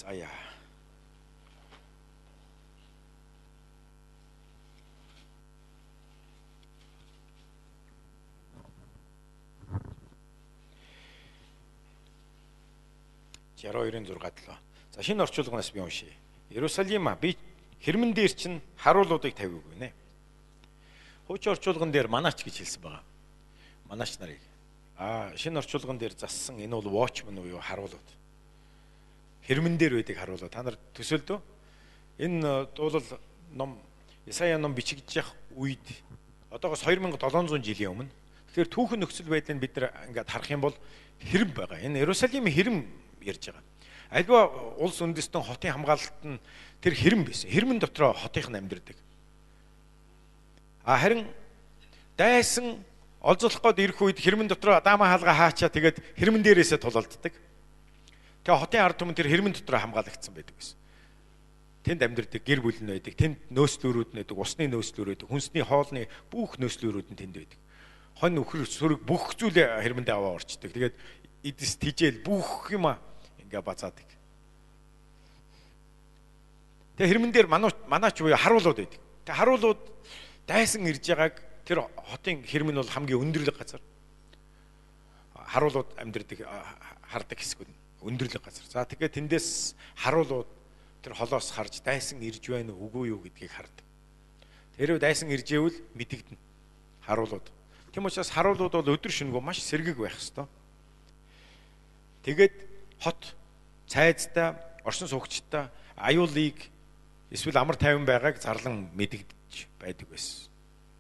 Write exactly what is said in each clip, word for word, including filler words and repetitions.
Аяа. зero хоёр зургаад л. За шинэ орчуулгаас би уншия. Иерусалима би хэрмэн дээр чинь харуулуудыг тавиуг гинэ. Хуучин орчуулган дээр манаач гэж хэлсэн байгаа. Манаач нарыг. Аа шинэ орчуулган дээр зассан энэ бол watchman уу харуулууд. Хэрмэн дээр байдаг харуулууд. Та нар төсөөлдөө? Энэ дуулал ном Исая ном бичигдэж явах үед одоогоос хоёр мянга долоон зуун жилийн өмнө. Тэгэхээр түүхэн нөхцөл байдлыг бид нар ингээд харах юм бол хэрэм байгаа. Энэ Иерусалимын хэрэм ярьж байгаа. Альва улс үндэстэн хотын хамгаалалт нь тэр хэрэм байсан. Хэрмэн дотроо хотынх нь амьдардаг. А харин дайсан олзлох гээд ирэх үед хэрмэн дотроо Адама хаалга хаачаа тэгээд хэрмэн дээрээсээ тулалддаг. Тэгээ хотын ард түмэн тэр хэрмэн дотроо хамгаалагдсан байдаг гэсэн. Тэнд амьдардаг гэр бүл нь байдаг. Тэнд нөөцлүүрүүд нь байдаг. Усны нөөцлүүр байдаг. Хүнсний хоолны бүх нөөцлүүрүүд нь тэнд байдаг. Хонь нөхөр сүрэг бүх зүйл хэрмэндээ аваа орчдөг. Тэгээд эдэс тижэл бүх юм ингээ базаадаг. Тэгээ хэрмэн дээр манаа манаач буюу харуулууд байдаг. Тэгээ харуулууд дайсан ирж байгааг тэр хотын хэрмэн бол хамгийн өндөрлөг газар. Харуулууд амьдардаг хардаг хэсгүүд өндөрлөг газар. За тэгээ тэндээс харуулууд тэр холоос харж дайсан ирж байна уу үгүй юу гэдгийг хардаг. Тэрөө дайсан ирж ивэл мэдэгдэнэ. Харуулууд. Тийм учраас харуулууд бол өдөр шөнөгүй маш сэргэг байх ёстой. Тэгээд хот цайзтай, оршин суугчтай аюулыг эсвэл амар тайван байгааг зарлан мэдэгдэж байдаг байсан.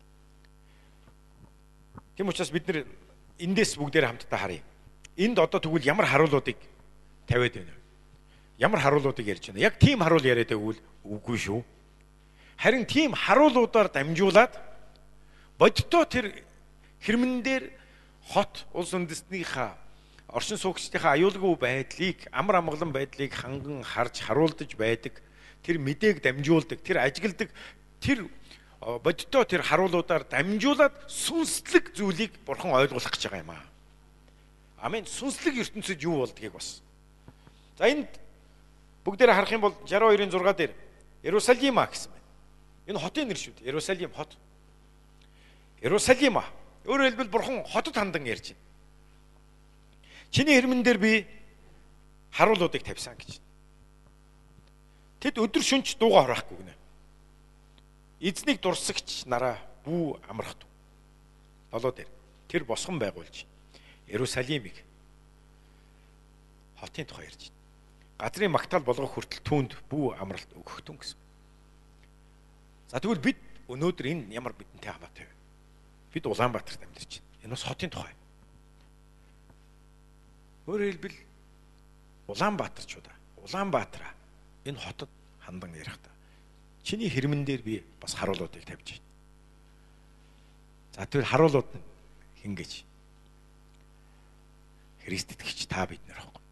Тийм учраас бид нэр эндээс бүгдээр хамтдаа харъя. Энд одоо тэгвэл ямар харуулуудыг тавиад байна вэ? Ямар харуулуудыг ярьж байна? Яг тийм харуул яриад байвал үгүй шүү. Харин тийм харуулуудаар дамжуулаад бодитоо тэр хэрмэн дээр хот улс үндэстнийхээ оршин суугчдынхаа аюулгүй байдлыг, амар амгалан байдлыг ханган харж харуулдаж байдаг. Тэр мэдээг дамжуулдаг, тэр ажигладаг, тэр бодитоо тэр харуулуудаар дамжуулаад сүнслэг зүйлийг Бурхан ойлгуулах гэж байгаа юм аа. Амен. Сүнслэг ертөнцид юу болдгийг бас. За энд бүгдээр харах юм бол зero хоёр зураг дээр Иерусалима гэсэн байна. Энэ хотын нэр шүү дээ. Иерусалим хот. Иерусалима. Өөрөөр хэлбэл Бурхан хотод хандан ярьж байна. Чиний хэрмэн дээр би харуулуудыг тавьсан гэж. Тэд өдөр шөнөч дуугаа хорохгүй гинэ. Эзнийг дурсагч нараа бүү амрахт. Долоо дээр тэр босгон байгуулж Иерусалимыг хотын тухай ярьж байна. Газрын магтаал болгох хүртэл түүнд бүү амралт өгөхтүн гэсэн. За тэгвэл бид өнөөдөр энэ ямар бидэнтэй хамаатай вэ? Бид Улаанбаатарт амьдарч байна. Энэ бас хотын тухай. Өөрөөр хэлбэл Улаанбаатарчуудаа, Улаанбаатараа энэ хотод хандан ярихдаа чиний хэрмэн дээр би бас харуулуудыг тавьж байна. За тэгвэл харуулууд нь хин гэж? Христ итгэгч та бид нар аахгүй.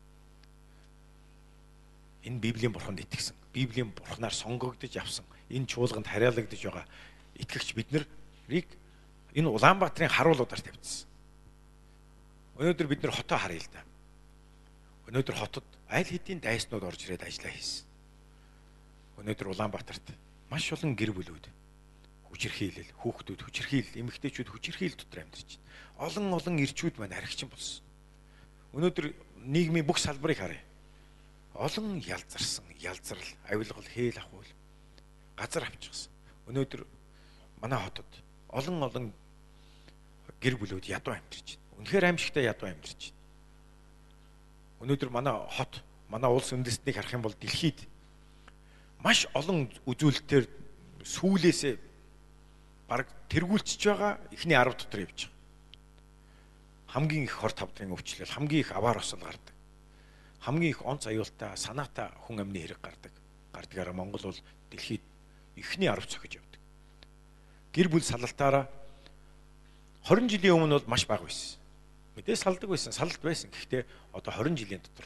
Энэ Библийн Бурханд итгэсэн, Библийн Бурханаар сонгогдож авсан, энэ чуулганд хариалагдж байгаа итгэгч бид нарыг энэ Улаанбаатарын харуулуудаар тавьчихсан. Өнөөдөр бид нар хотоо харъя л да. Өнөөдөр хотод аль хэдийн дайснууд орж ирээд ажиллаа хийсэн. Өнөөдөр Улаанбаатарт маш олон гэр бүлүүд хүчирхийлэл, хүүхдүүд хүчирхийлэл, эмэгтэйчүүд хүчирхийлэл дотор амьдарч байна. Олон олон ирчүүд маань архичин болсон. Өнөөдөр нийгмийн бүх салбарыг харъя. Олон ялзарсан, ялзрал, авилгал, хээл ахуул газар авчихсан. Өнөөдөр манай хотод олон олон гэр бүлүүд ядуу амьдарч байна. Үнэхээр аимшигтай ядуу амьдарч байна. Өнөөдөр манай хот, манай улс үндэстнийг харах юм бол дэлхийд маш олон үзүүлэлтээр сүүлээсээ бараг тэргүүлчихэж байгаа эхний арав дотор явж байгаа. Хамгийн их хор тавдрын өвчлөл, хамгийн их аваар осол гардаг. Хамгийн их онц аюултай, санаатай хүн амны хэрэг гардаг. Гардагаараа Монгол бол дэлхийд эхний арав цохиж явдаг. Гэр бүл салалтаараа хорин жилийн өмнө бол маш бага байсан. Мэдээ салдаг байсан, салалт байсан. Гэхдээ одоо хорин жилийн дотор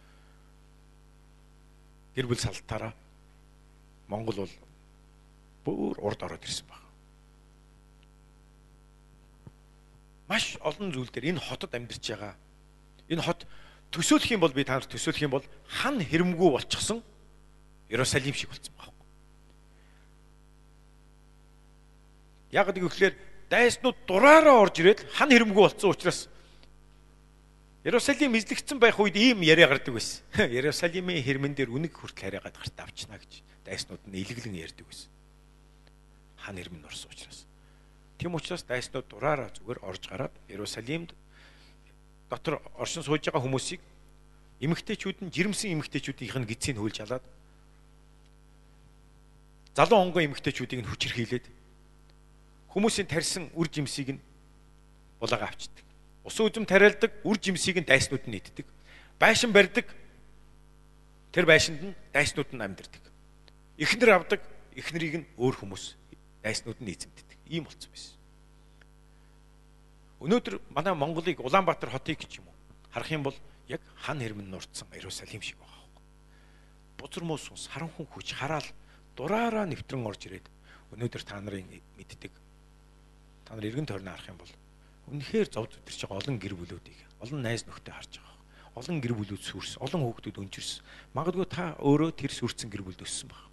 гэр бүл салтаараа Монгол бол бүр урд ороод ирсэн баг. Маш олон зүйл дээр энэ хотод амьдарч байгаа. Энэ хот төсөөлөх юм бол би та нарт төсөөлөх юм бол хан хэрэмгүй болчихсон Иерусалим шиг болсон байна. Яг гэвэл дайснууд дураараа орж ирээд хан хэрэмгүй болсон учраас Иерусалим эзлэгдсэн байх үед ийм яриа гардаг байсан. Иерусалимын хэрмэн дээр үнэг хүртэл хараагаад гартаа авчна гэж дайснууд нь илгэлэн ярьдаг байсан. Хан хэрмэн орсон учраас. Тийм учраас дайснууд дураараа зүгээр орж гараад Иерусалимд дотор оршин сууж байгаа хүмүүсийг эмэгтэйчүүд нь жирэмсэн эмэгтэйчүүдийнх нь гидсийг хөлж халаад залуу онгой эмэгтэйчүүдийг нь хүчирхийлээд хүмүүсийн тарьсан үр жимсийг нь булаагаа авчдаг. Усан үзэм тариалдаг үр жимсийг нь дайснууд нь иддэг. Байшин барьдаг. Тэр байшинд нь дайснууд нь амьдардаг. Эхнэр авдаг, эхнэрийг нь өөр хүмүүс дайснууд нь эзэмддэг. Ийм болсон байсан. Өнөөдөр манай Монголыг Улаанбаатар хотыг гэж юм уу харах юм бол яг хан хэрмэн нурцсан Иерусалим шиг байгаа хөөх. Бузар мөс ус харанхуй хүч хараал дураараа нэвтрэн орж ирээд өнөөдөр та нарын мэддэг. Та нар эргэн тойрны харах юм бол үнэхээр зов зүтэрч байгаа олон гэр бүлүүдийг, олон найз нөхдөд харж байгаа. Олон гэр бүлүүд сүрс, олон хүүхдүүд өнчирс. Магадгүй та өөрөө тэр сүрцэн гэр бүлд өссөн баг.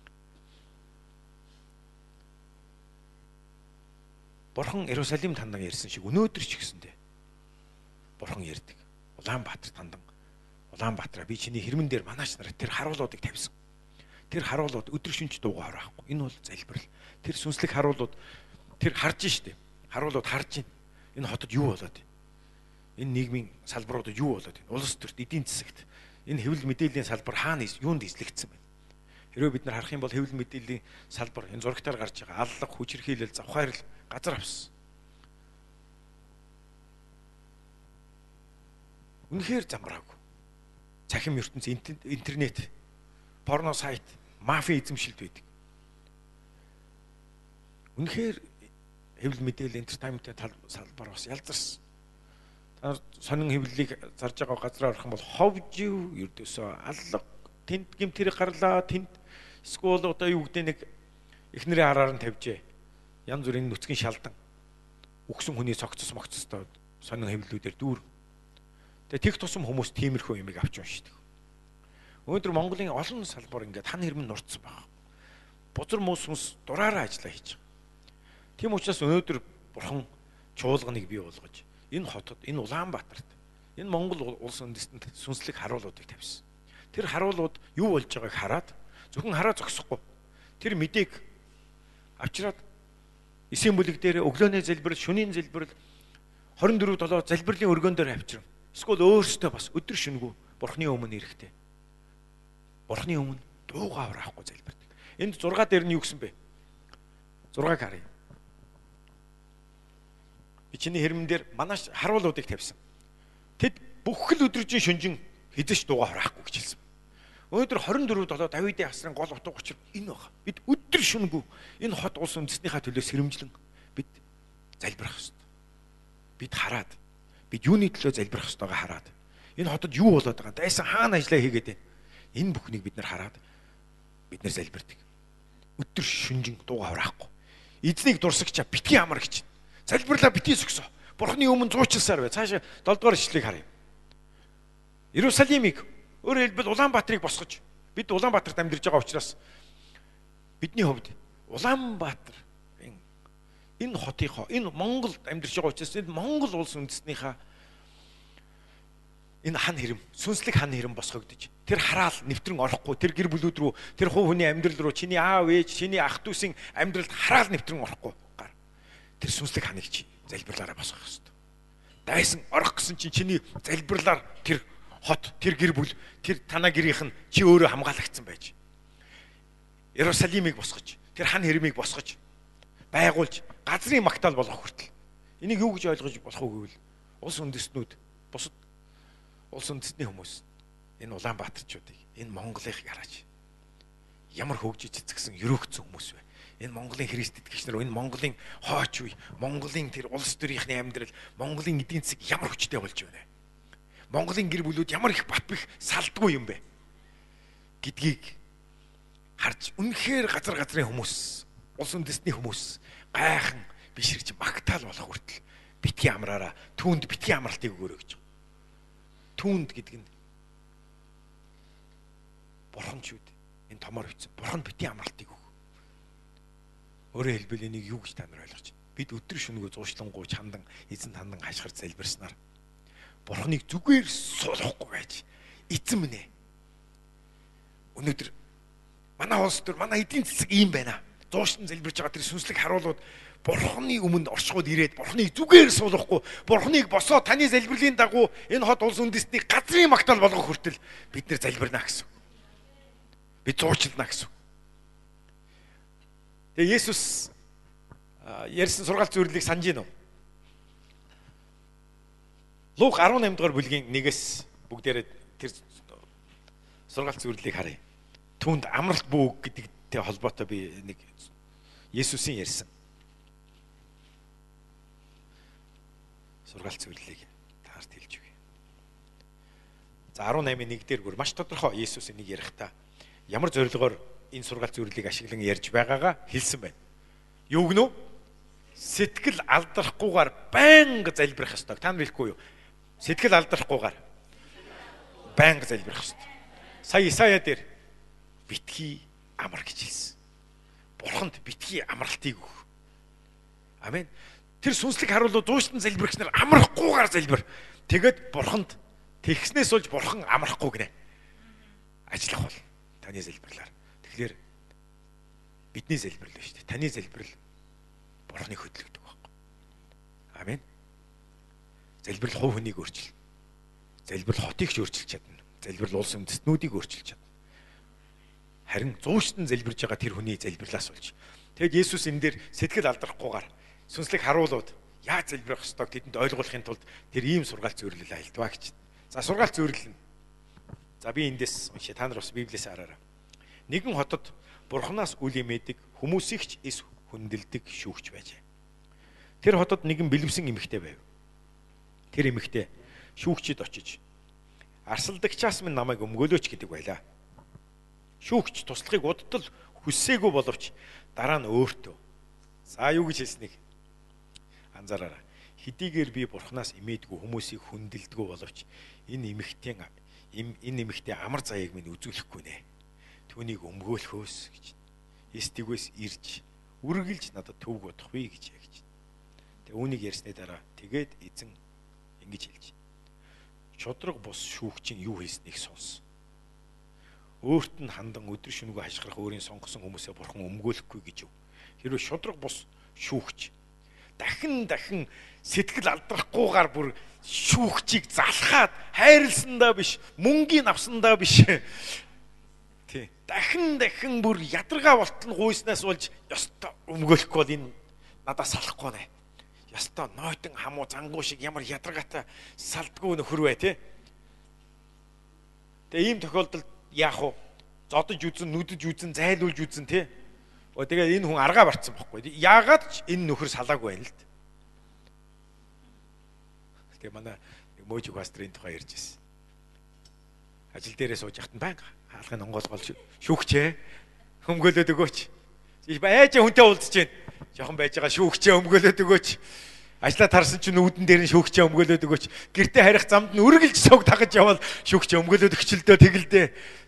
Бурхан Иерусалим тандан ярьсан шиг өнөөдөр ч гэсэндээ Бурхан ярьдаг. Улаанбаатар тандан Улаанбаатараа би чиний хэрмэн дээр манаач нарт тэр харуулуудыг тавьсан. Тэр харуулууд өдөр шөнөж дуугаар байхгүй. Энэ бол залбирал. Тэр сүнслэг харуулууд тэр харж штеп. Харуулууд харж байна. Энэ хотод юу болоод байна? Энэ нийгмийн салбаруудад юу болоод байна? Улс төрт, эдийн засагт энэ хэвлэл мэдээллийн салбар хаана юунд эзлэгдсэн байна? Хэрвээ бид нар харах юм бол хэвлэл мэдээллийн салбар энэ зурагтаар гарч байгаа аллах, хүчирхийлэл, завхаарл газар авсан. Үнэхээр замбраагүй. Цахим ертөнц, интернет, порно сайт, мафи эзэмшилд байдаг. Үнэхээр хэвлэл мэдээлэл entertainment-ийн салбар бас ялзарсан. Та сонин хэвлэлийг зарж байгаа газраар орох юм бол ховжив ердөөсөө аллах, тэнд гимтэрэг гарлаа, тэнд скул одоо юу гэдэг нэг эхнэрийн хараар нь тавьжээ. Янз бүрийн нүцгэн шалдан өгсөн хүний цогцос могцостой сонин хэвлэлүүдээр дүүр. Тэгээ тех тусам хүмүүс тиймэрхүү юмыг авч уншдаг. Өнөөдөр Монголын олон салбар ингээд хан хэрмэн нурцсан байна. Бузар мөс хүнс дураараа ажиллаа хийж байгаа. Тийм учраас өнөөдөр Бурхан чуулганыг бий болгож энэ хотод, энэ Улаанбаатарт, энэ Монгол улс үндэстэнд сүнслэг харуулуудыг тавьсан. Тэр харуулууд юу болж байгааг хараад зөвхөн хараа зогсохгүй. Тэр мэдээг авчираад эсийн бүлэг дээр өглөөний залбирал, шөнийн залбирал хорин дөрөв долоо залбирлын өргөөн дээр авчирна. Эсвэл өөрсдөө бас өдөр шөнөгүй Бурханы өмнө ирэхтэй. Бурханы өмнө дуугаа аврахгүй залбирдаг. Энд зургаа дээр нь юу гэсэн бэ? зургааг харъя. Би чиний хэрмэн дээр манаш харуулуудыг тавьсан. Тэд бүх л өдрөжин шүнжин хизэж дуугаа хараахгүй гэж хэлсэн. Өнөөдөр хорин дөрөв долоо Давидын асрын гол утга учир энэ байна. Бид өдөр шөнөгүй энэ хот улс үндэстнийхээ төлөө сэрэмжлэн бид залбирах ёстой. Бид хараад бид юуны төлөө залбирах ёстойгоо хараад энэ хотод юу болоод байгаа, дайсан хаана ажиллаа хийгээд байна. Энэ бүхнийг бид нар хараад бид нар залбирдаг. Өдөр шөнжин дуугаа хараахгүй. Эзнийг дурсагчаа битгий амар гэж. Залбирлаа битгий сөгсөө. Бурхны өмнө зуучлсаар бай. Цаашаа долдугаар ишлэгийг харъя. Иерусалимыг өөрөөр хэлбэл Улаанбаатарыг босгож бид Улаанбаатарт амьдарч байгаа учраас бидний хувьд Улаанбаатар энэ хотынхоо энэ Монголд амьдарч байгаа учраас энэ Монгол улс үндэстнийхээ энэ хан хэрэм сүнслэг хан хэрэм босгогдож тэр хараал нэвтрэн орохгүй тэр гэр бүлүүд рүү тэр хувь хүний амьдрал руу чиний аав ээж чиний ах дүүсийн амьдралд хараал нэвтрэн орохгүй гар тэр сүнслэг ханыг чи залбирлаараа босгох ёстой. Дайсан орох гэсэн чинь чиний залбирлаар тэр хот тэр гэр бүл тэр танаа гэрийнх нь чи өөрөө хамгаалагдсан байж Иерусалимыг босгож тэр хан хэрмийг босгож байгуулж газрын магтаал болгох хүртэл энийг юу гэж ойлгож болох вэ гэвэл улс үндэстнүүд бусад улс үндэстний хүмүүс энэ Улаанбаатарчуудыг энэ Монголыг хараач ямар хөгжиж цэцгсэн өрөөгцсөн хүмүүс вэ? Энэ Монголын Христ итгэгч нар энэ Монголын хооч үе Монголын тэр улс төрийнхний амьдрал Монголын эдийн засаг ямар хүчтэй болж байна вэ? Монголын гэр бүлүүд ямар их бат бэх салдгүй юм бэ гэдгийг харж үнэхээр газар газрын хүмүүс улс үндэстний хүмүүс гайхан биширч магтаал болох хүртэл битгий амраараа түүнд битгий амралтыг өгөөрэй гэж. Түүнд гэдэг нь Бурхан ч үү. Энэ томоор бичсэн. Бурхан битгий амралтыг өг. Өөрөөр хэлбэл энийг юу гэж та нар ойлгож байна? Бид өдөр шөнөгүй зуушлангуй чандан эзэн тандан хашгир залбирснаар Бурханыг зүгээр суулгахгүй байж эзэн минь ээ. Өнөөдөр манай улс төр манай эдийн засаг ийм байна. Зуушлан залбирж байгаа тэр сүнслэг харуулууд Бурханы өмнө оршихуд ирээд Бурханыг зүгээр суулгахгүй, Бурханыг босоо таны залбирлын дагуу энэ хот улс үндэстнийг газрын магтаал болгох хүртэл бид нэр залбирна гэсэн. Бид зуучлана гэсэн. Тэгээ Есүс ярьсан сургаал зөвлөлийг санаж гинөө. Луг арванаймд дугаар бүлгийн нэгээс бүгдээрээ тэр сургаал зөвлөлийг харъя. Түүнд амралт бүү гэдэгтэй холбоотой би нэг Есүсийн ярьсан сургаал зөвлөлийг таарт хэлж өгье. За арван наймын нэг дээр бүр маш тодорхой Есүс энийг ярихдаа ямар зорилгоор энэ сургаал зөвлөлийг ашиглан ярьж байгаагаа хэлсэн байна. Юу гэнэ үү? Сэтгэл алдрахгүйгээр байнга залбирах ёстой. Та нар хэлэхгүй юу? Сэтгэл алдрахгүйгээр байнга залбирах ёстой. Сая Исая дээр битгий амар гэж хэлсэн. Бурханд битгий амралтыг өг. Амен. Тэр сүнслэг харуулуу зууштан залбирагч нар амрахгүйгээр залбир. Тэгэд Бурханд тэгснээс болж Бурхан амрахгүй гинэ. Ажиллах бол таны залбирлаар. Тэгэхээр бидний залбирал шүү дээ. Таны залбирал Бурханыг хөдөлгдөг байхгүй. Амен. Залбирал хувь хүнийг өөрчил. Залбирал хотыг ч өөрчилж чадна. Залбирал улс үндэстнүүдийг өөрчилж чадна. Харин зууштан залбирж байгаа тэр хүний залбирлаас болж. Тэгэд Есүс энэ дээр сэтгэл алдрахгүйгээр сүнслэг харуулууд яаж залбирах ёстойг тэдэнд ойлгуулахын тулд тэр ийм сургаал зөвлөл айлдваа гэж. За сургаал зөвлөл нь. За би эндээс уншия. Та нар бас Библиэс хараарай. Нэгэн хотод Бурханаас үл имээдэг хүмүүсийг ч эс хүндэлдэг шүүгч байжээ. Тэр хотод нэгэн бэлэвсэн эмэгтэй байв. Тэр эмэгтэй шүүгчид очиж арсалдагчаас минь намайг өмгөөлөөч гэдэг байлаа. Шүүгч туслахыг удтал хүссээгүй боловч дараа нь өөртөө. За юу гэж хэлснийг анзаараарай. Хэдийгээр би Бурханаас имээдгүй хүмүүсийг хүндэлдэггүй боловч энэ эмэгтэй энэ эмэгтэй амар заяаг минь үзүүлэхгүй нэ. Түүнийг өмгөөлөхөөс гэж. Эстигвэс ирж үргэлж надад төв бодох вэ гэж яг гэж. Тэгээ үүнийг ярьсны дараа тэгээд эзэн ингэж хэлж. Шудраг бус шүүгчийн юу хийснийг сонс. Өөрт нь хандан өдөр шөнөгүй хашгирах өөрийн сонгосон хүмүүсээ Бурхан өмгөөлөхгүй гэж юу. Хэрвээ шудраг бус шүүгч дахин дахин сэтгэл алдрахгүйгээр бүр шүүгчийг залхаад хайрлсандаа биш, мөнгөний авсандаа биш. Тий. Дахин дахин бүр ядаргаа болтол гуйснаас болж ёстой өмгөөлөхгүй бол энэ надаас салахгүй нэ. Ёстой нойтон хамуу зангуу шиг ямар ядаргаатай салдгүй нөхөр бай тий. Тэгээ ийм тохиолдолд яах вэ? Зодож үзэн, нүдэж үзэн, зайлуулж үзэн тий. Өө тэгээ энэ хүн аргаа барцсан бохгүй. Яагаад ч энэ нөхөр салаагүй байна л д. Тэгээ манай Можиг пастрын тухай ярьж ирсэн. Ажил дээрээ сууж яхад нь банк хаалгын онгоолгол шүүгчээ хөмгөөлөд өгөөч. Байж хүнтэй уулзж байна. Жохон байж байгаа шүүгчээ өмгөөлөд өгөөч. Ажлаа тарсан чинь үүдэн дээр нь шүүгчээ өмгөөлөд өгөөч. Гэртээ харих замд нь үргэлж цог тагаж явал шүүгчээ өмгөөлөд өгчлөлтөө тэгэлдээ.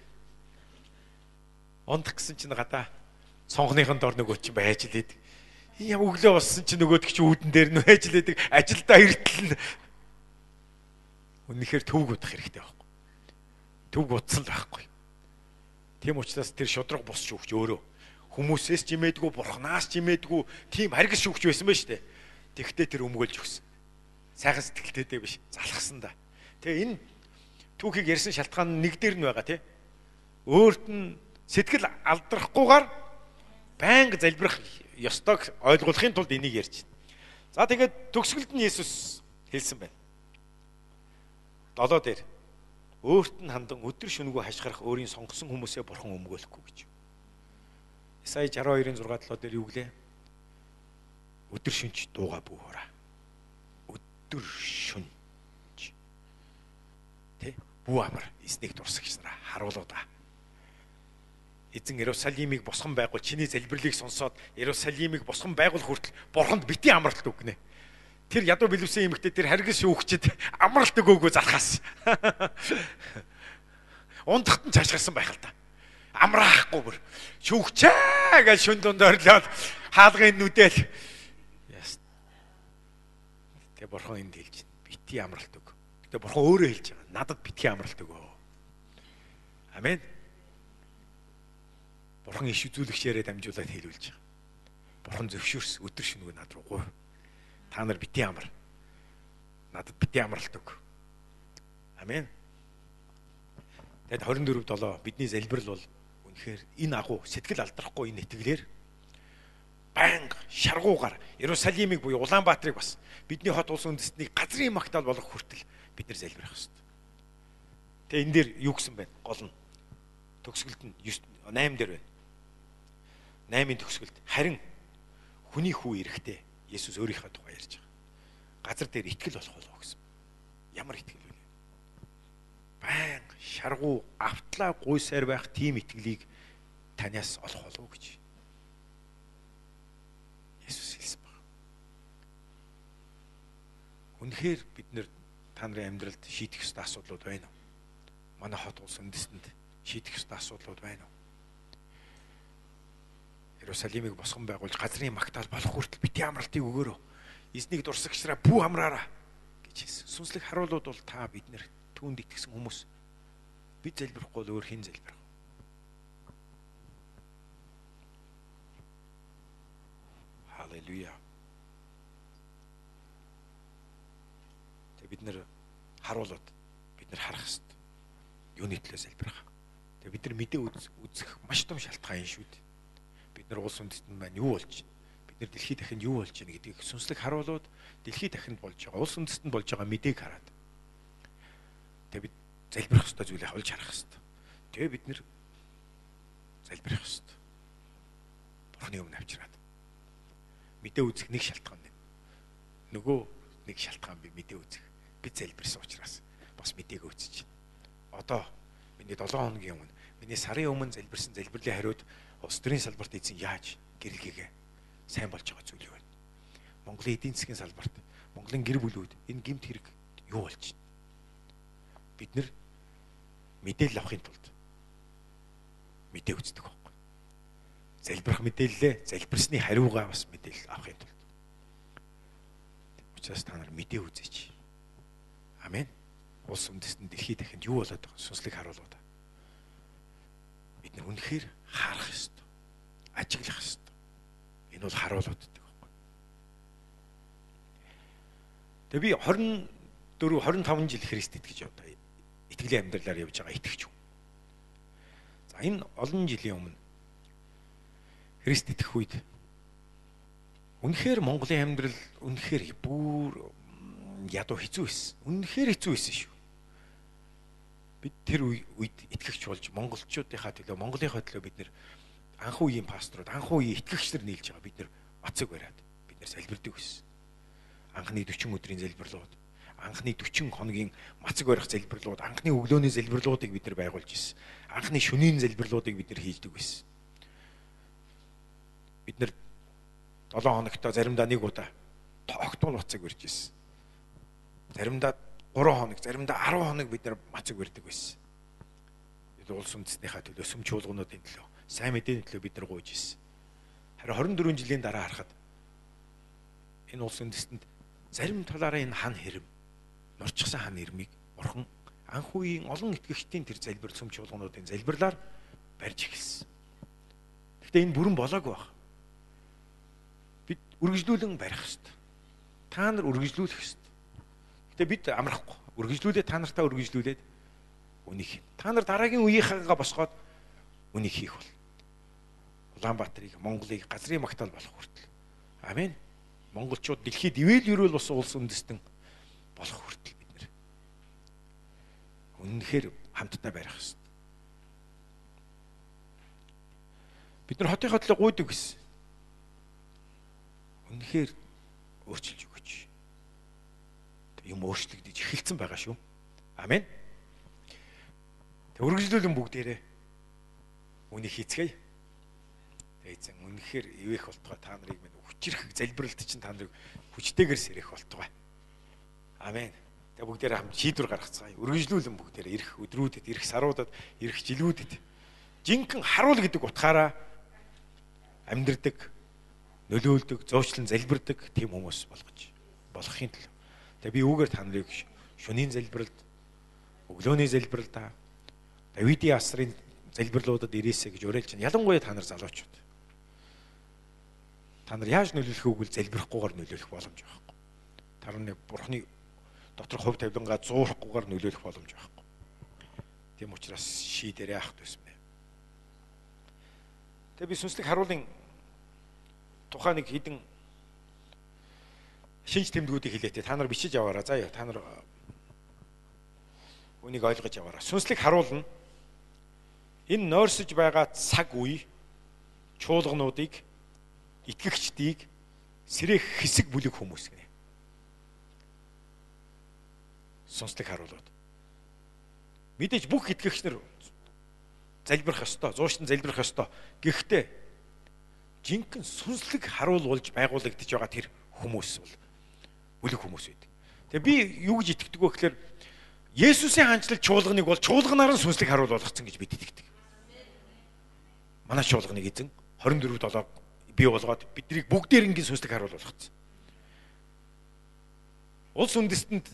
Ондох гэсэн чинь гадаа сонгоныхон дор нөгөө чинь байж лээд. Яа өглөө болсон чинь нөгөөдөг чи үүдэн дээр нь байж лээдэг. Ажилдаа эртэл нь үнэхээр төвг удах хэрэгтэй байхгүй. Төвг удсан л байхгүй. Тийм учраас тэр шудраг бус шүүгч өөрөө хүмүүсээс ч имээдгүй, Бурханаас ч имээдгүй тийм харгас шүүгч байсан байж тээ. Тэгтээ тэр өмгөөлж өгсөн. Сайхан сэтгэлтэйдээ биш, залхсан да. Тэгээ энэ түүхийг ярьсан шалтгаан нэг дээр нь байгаа тий. Өөрт нь сэтгэл алдрахгүйгээр байнга залбирах ёстойг ойлгуулахын тулд энийг ярьж байна. За тэгээд төгсгөлд нь Есүс хэлсэн байна. Долоо дээр өөрт нь хандан өдөр шөнөгүй хашгирах өөрийн сонгосон хүмүүсээ Бурхан өмгөөлөхгүй гэж. Исая шестьдесят two-ын six талуу дээр юу гэлээ? Өдөр шөнч дууга бүүхөраа. Өдөр шөнч. Тэ? Бүү амар эснийг дурсагч нараа харуулуу да. Эзэн Иерусалимыг босгон байгуул чиний залбирлыг сонсоод Иерусалимыг босгон байгуул хүртэл Бурханд битгий амралт өгнэ. Тэр ядуу бэлэвсэн эмэгтэй тэр харгас шүүгчэд амралт өгөөгөө залхаас. Ундахт нь цаашгирсан байх л та. Амраахгүй бүр шүүгчээ гэж шүн дунд орлоод хаалгын нүдэл. Яс. Тэгээ бурхан энд хэлж байна. Бити амралт өг. Тэгээ бурхан өөрөө хэлж байгаа. Надад бити амралт өгөө. Амен. Бурхан иш үзүүлэгчээрээ дамжуулаад хэлүүлж байгаа. Бурхан зөвшөөрс өдөр шөнөгүй над руу гуй. Та нар бити амар. Надад бити амралт өг. Амен. Тэгэд хорин дөрөв долоо бидний залбирал бол үнэхээр энэ агуу сэтгэл алдрахгүй энэ итгэлээр банг шаргуугаар Иерусалимыг буюу Улаанбаатарыг бас бидний хот улс үндэстнийг газрын магтаал болгох хүртэл бид нар залбирах ёстой. Тэгээ энэ дээр юу гэсэн байна? Гол нь төгсгөлд нь восемь дээр байна. восемь-ийн төгсгөлд харин хүний хүү ирэхдээ Есүс өөрийнхөө тухай ярьж байгаа. Газар дээр итгэл болох болов гэсэн. Ямар итгэл вэ? Баян шаргуу автлаа гуйсаар байх тийм итгэлийг танаас олох болов гэж Есүс хэлсэн байна. Үнэхээр бид нэр та нарын амьдралд шийдэх ёстой асуудлууд байна уу? Манай хот улс үндэстэнд шийдэх ёстой асуудлууд байна уу? Иерусалимыг босгон байгуулж газрын магтаал болох хүртэл бити амралтыг өгөөрөө. Эзнийг дурсагчраа бүү амраараа гэж хэлсэн. Сүнслэг харуулууд бол та бид нэр түүнд итгэсэн хүмүүс. Бид залбирахгүй бол өөр хэн залбирах? Халелуя. Тэг бид нэр харуулууд бид нэр харах хэрэгтэй. Юуны төлөө залбирах. Тэг бид нар мэдээ үзэх маш том шалтгаан юм шүү дээ. Бид нар улс үндэстэн маань юу болж байна? Бид нар дэлхийд дахинд юу болж байна гэдгийг сүнслэг харуулууд дэлхийд дахинд болж байгаа улс үндэстэнд болж байгаа мэдээг хараад. Тэгээ бид залбирах ёстой зүйлийг олж харах ёстой. Тэгээ бид нэр залбирах ёстой. Бурхны өмнө авчираад. Мэдээ үзэх нэг шалтгаан байна. Нөгөө нэг шалтгаан би мэдээ үзэх. Бид залбирсан учраас бас мэдээг үзэж байна. Одоо миний долоон хоногийн өмнө, миний сарын өмнө залбирсан залбирлын хариуд улс төрийн салбарт эзэн яаж гэрэлгээгээ сайн болж байгаа зүйл юу вэ? Монголын эдийн засгийн салбарт, Монголын гэр бүлүүд энэ гэмт хэрэг юу болж байна? Бид нэр мэдээлэл авахын тулд мэдээ үздэг байхгүй. Залбирах мэдээллээ, залбирсны хариугаа бас мэдээлэл авахын тулд. Учир нь та нар мэдээ үзээч. Амен. Улс үндэстэн дэлхийд дахинд юу болоод байгаа сүнслэг харуулууд. Бид нар үнэхээр харах ёстой. Ажиглах ёстой. Энэ бол харуулууддаг байхгүй. Тэгээ би двадцать дөрөв двадцать таван жил Христэд гэж одоо итгэлийн амьдралаар явж байгаа итгэж хүн. За энэ олон жилийн өмнө Христ итгэх үед үнэхээр Монголын амьдрал үнэхээр бүр ядуу хэцүү байсан. Үнэхээр хэцүү байсан шүү. Бид тэр үед итгэгч болж монголчуудынхаа төлөө, Монголынхаа төлөө бид нэр анх үеийн пасторууд, анх үеийн итгэгч нар нийлж байгаа. Бид нэр оцог бариад бид нэр залбирдаг байсан. Анхны дөрвөн өдрийн залбирлууд, анхны дөрвөн хоногийн мацаг барих залбирлууд, анхны өглөөний залбирлуудыг бид нэр байгуулж ирсэн. Анхны шөнийн залбирлуудыг бид нэр хийдэг байсан. Бид нэр долоон хоногтоо заримдаа нэг удаа тогтмол мацаг барьж ирсэн. Заримдаа гурван хоног, заримдаа арван хоног бид нар мацаг барьдаг байсан. Бид улс үндэстнийхаа төлөө, сүм чуулгануудын төлөө, сайн мэдээний төлөө бид нар гуйж ирсэн. Харин двадцать дөрвөн жилийн дараа харахад энэ улс үндэстэнд зарим талаараа энэ хан хэрэм, норчсон хан хэрмийг Бурхан анх үеийн олон итгэгчдийн тэр залбир сүм чуулгануудын залбирлаар барьж эхэлсэн. Гэхдээ энэ бүрэн болоогүй байна. Бид үргэлжлүүлэн барих ёстой. Та нар үргэлжлүүлэх ёстой. Гэтэ бид амрахгүй. Үргэлжлүүлээд та нартаа үргэлжлүүлээд үнийг хийн. Та нар дараагийн үеийнхээгаа босгоод үнийг хийх бол. Улаанбаатарыг, Монголыг газрын магтаал болох хүртэл. Амен. Монголчууд дэлхийд ивэл ерөөл ус улс үндэстэн болох хүртэл бид нэр үнэнхээр хамтдаа барих ёстой. Бид нар хотынхаа төлөө гуйдаг гэсэн. Үнэнхээр өөрчилж өгөөч. Юм өөрчлөгдөж эхэлсэн байгаа шүү. Амен. Тэг үргэлжлүүлэн бүгдээрээ үнийг хийцгээе. Эзэн үнэхээр ивэх болтугай та нарыг минь хүчрэх залбиралт чинь та нарыг хүчтэйгээр сэрэх болтугай. Амен. Тэгээ бүгдээрээ хамт шийдвэр гаргацгаая. Үргэлжлүүлэн бүгдээрээ ирэх өдрүүдэд, ирэх саруудад, ирэх жилүүдэд жинхэнэ харуул гэдэг утгаараа амьдрдаг, нөлөөлдөг, зөөчлөн залбирдаг тийм хүмүүс болгож болохын тулд. Тэгээ би үүгээр та нарыг шөнийн залбиралд, өглөөний залбиралдаа, Давидын асрын залбирлуудад ирээсэй гэж уриалж байна. Ялангуяа та нар залуучууд. Та нар яаж нөлөөлөх үгүй залбирахгүйгээр нөлөөлөх боломж байхгүй. Та нар Бурхны доторх хувь тавилангаа зуурахгүйгээр нөлөөлөх боломж байхгүй. Тийм учраас шийдээрэй ах дүүс минь. Тэгээ би сүнслэг харуулын тухай нэг хідэн шинж тэмдгүүдийг хэлээтэй. Та нар бичиж яваарай. За яа та нар үнийг ойлгож яваарай. Сүнслэг харуул нь энэ нойрсож байгаа цаг үе чуулгануудыг, итгэгчдийг сэрэх хэсэг бүлэг хүмүүс гэнэ. Сүнслэг харуулууд. Мэдээж бүх итгэгч нар залбирах ёстой, зуушин залбирах ёстой. Гэхдээ жинхэнэ сүнслэг харуул болж байгуулагдаж байгаа тэр хүмүүс бол бүлэг хүмүүс байдаг. Тэгээ би юу гэж итгэдэг вэ гэхээр Есүсийн хаанчлал чуулганыг бол чуулганаар нь сүнслэг харуул болгоцсон гэж бид итгэдэг. Манай чуулганыг эзэн хорин дөрөв долоо бий болгоод биднийг бүгдээр ингийн сүнслэг харуул болгоцсон. Улс үндэстэнд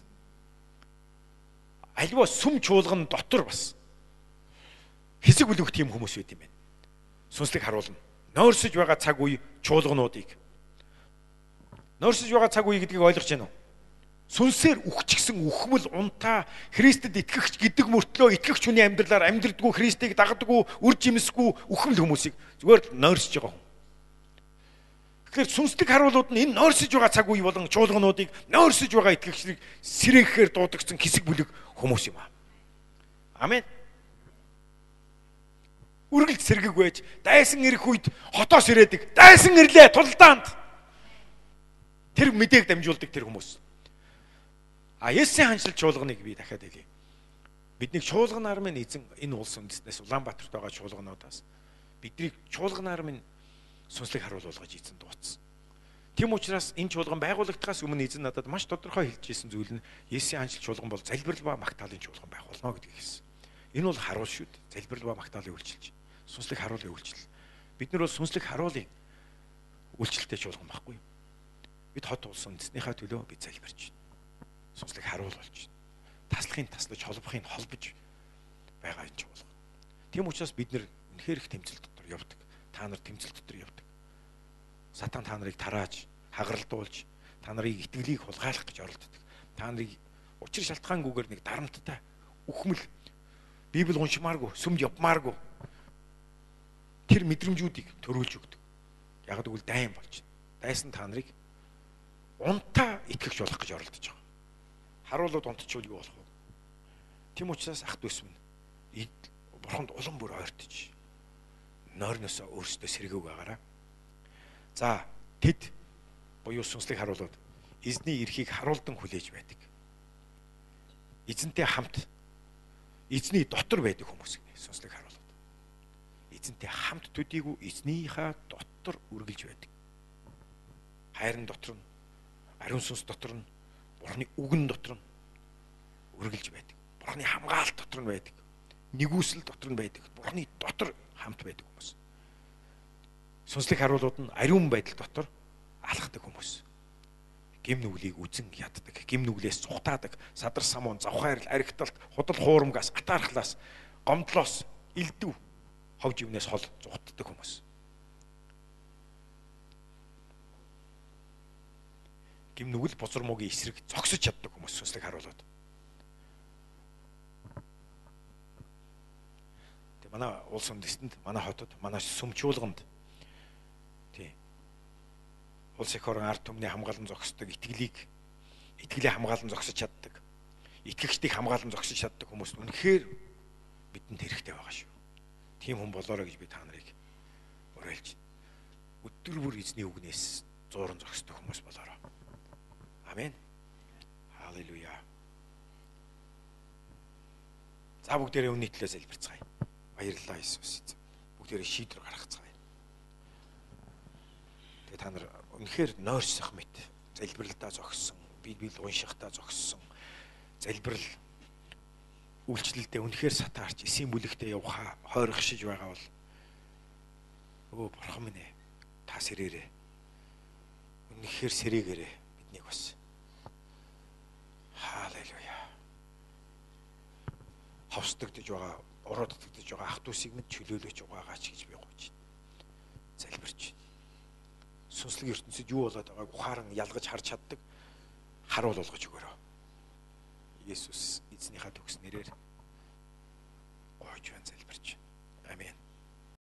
альва сүм чуулган дотор бас хэсэг бүлэг тийм хүмүүс байд юм байна. Сүнслэг харуулна. Нойрсож байгаа цаг үе чуулгануудыг. Нойрсож байгаа цаг үе гэдгийг ойлгож байна уу? Сүнсээр үхчихсэн үхмэл унтаа Христэд итгэгч гэдэг мөртлөө итгэгч хүний амьдралаар амьдрдаггүй, Христийг дагдаггүй, үр жимсгүй үхмэл хүмүүсийг зүгээр нойрсож байгаа хүн. Тэгэхээр сүнслэг харуулууд нь энэ нойрсож байгаа цаг үе болон чуулгануудыг нойрсож байгаа итгэгчдийг сэрэхээр дуудагдсан хэсэг бүлэг хүмүүс юм аа. Амен. Үргэлж сэргэг байж, дайсан ирэх үед хотоос ирээдэг. Дайсан ирлээ тулдаанд. Тэр мэдээг дамжуулдаг тэр хүмүүс. А Есүсийн хаанчлал чуулганыг би дахиад хэлье. Бидний чуулганаар минь эзэн энэ улс үндэснээс Улаанбаатарт байгаа чуулгануудаас биднийг чуулганаар минь сүнслэг харуул болгож эзэн дуудсан. Тийм учраас энэ чуулган байгуулагдахаас өмнө эзэн надад маш тодорхой хэлж ирсэн зүйл нь Есүсийн хаанчлал чуулган бол залбирал ба магтаалын чуулган байх болно гэдгийг хэлсэн. Энэ бол харуул шүү дээ. Залбирал ба магтаалын үйлчилж, сүнслэг харуулын үйлчил. Бид нар бол сүнслэг харуулын үйлчлэлтэй чуулган байхгүй юу? Бид хот улс үндэснийхээ төлөө бид залбирч байна. Сүнслэг харуул болж байна. Таслахын таслаж, холбохын холбож байгаа энэ чуулган. Тийм учраас бид нэр үнэхээр их тэмцэл дотор явдаг. Та нар тэмцэл дотор явдаг. Сатан та нарыг тарааж, хагаралдуулж, та нарыг итгэлийг хулгайлах гэж оролддог. Та нарыг учир шалтгаангүйгээр нэг дарамттай, үхмэл, Библи уншмааргүй, сүмд явмааргүй тэр мэдрэмжүүдийг төрүүлж өгдөг. Яг гэвэл дайн болж байна. Дайсан та нарыг унтаа итгэгч болох гэж оролдож байгаа. Харуулууд унтчихвол юу болох вэ? Тийм учраас ах дүүс минь бурханд улам бүр ойртож нойрносоо өөрсдөө сэргээг байгаараа. За тэд буюу сүнслэг харуулууд эзний эрхийг харуулдан хүлээж байдаг. Эзэнтэй хамт эзний дотор байдаг хүмүүс гэнэ сүнслэг харуулууд. Эзэнтэй хамт төдийгүй эзнийхээ дотор үргэлж байдаг. Хайрын дотор нь, ариун сүнс дотор нь, Бурхны үгэн дотор нь үргэлж байдаг. Бурхны хамгаалалт дотор нь байдаг. Нэгүсэл дотор нь байдаг. Бурхны дотор хамт байдаг хүмүүс. Сүнслэг харуулууд нь ариун байдал дотор алхдаг хүмүүс. Гим нүглийг үзэн яддаг, гим нүглээс цухтаадаг, садар самуун, завхаарл, аригталт, худал хуурамгаас, атаархлаас, гомдлоос, элдв, хов живнээс хол зугтдаг хүмүүс. Гим нүгэл бузар муугийн эсрэг зогсож чаддаг хүмүүс сүнслэг харуулууд. Тэг манай улс үндэстэнд, манай хотод, манай сүм чуулганд тий улс их орон ард түмний хамгаалан зогсдог, итгэлийг итгэлээ хамгаалан зогсож чаддаг, итгэгчдийг хамгаалан зогсож чаддаг хүмүүс үнэхээр бидэнд хэрэгтэй байгаа шүү. Тийм хүн болоорой гэж би та нарыг уриалж байна. Өдөр бүр эзний үгнээс зууран зогсдог хүмүүс болоорой. Амен. Халелуя. За бүгдээрээ үнний төлөө залбирцгаая. Баярлалаа Иесус. Бүгдээрээ шийдвэр гаргацгаая. Тэгээ та нар үнэхээр нойрсох мэт залбиралдаа зогссон, Библийг уншихтаа зогссон. Залбирал үйлчлэлдээ үнэхээр сатаарч эсийн бүлэгтээ явхаа хойрогшиж байгаа бол өө бурхан минь ээ, та сэрээрээ. Үнэхээр сэрээгээрээ биднийг бас. Халелуя. Хавсдагдж байгаа, урууддагдж байгаа ах дүүсийг минь чөлөөлөж байгаач гэж би гооч. Залбирч. Сүнслэг ертөнцид юу болоод байгааг ухаан ялгаж харж чаддаг. Харуул болгож өгөөрэй. Есүс эзнийхээ төгс нэрээр гооч байна залбирч. Амен.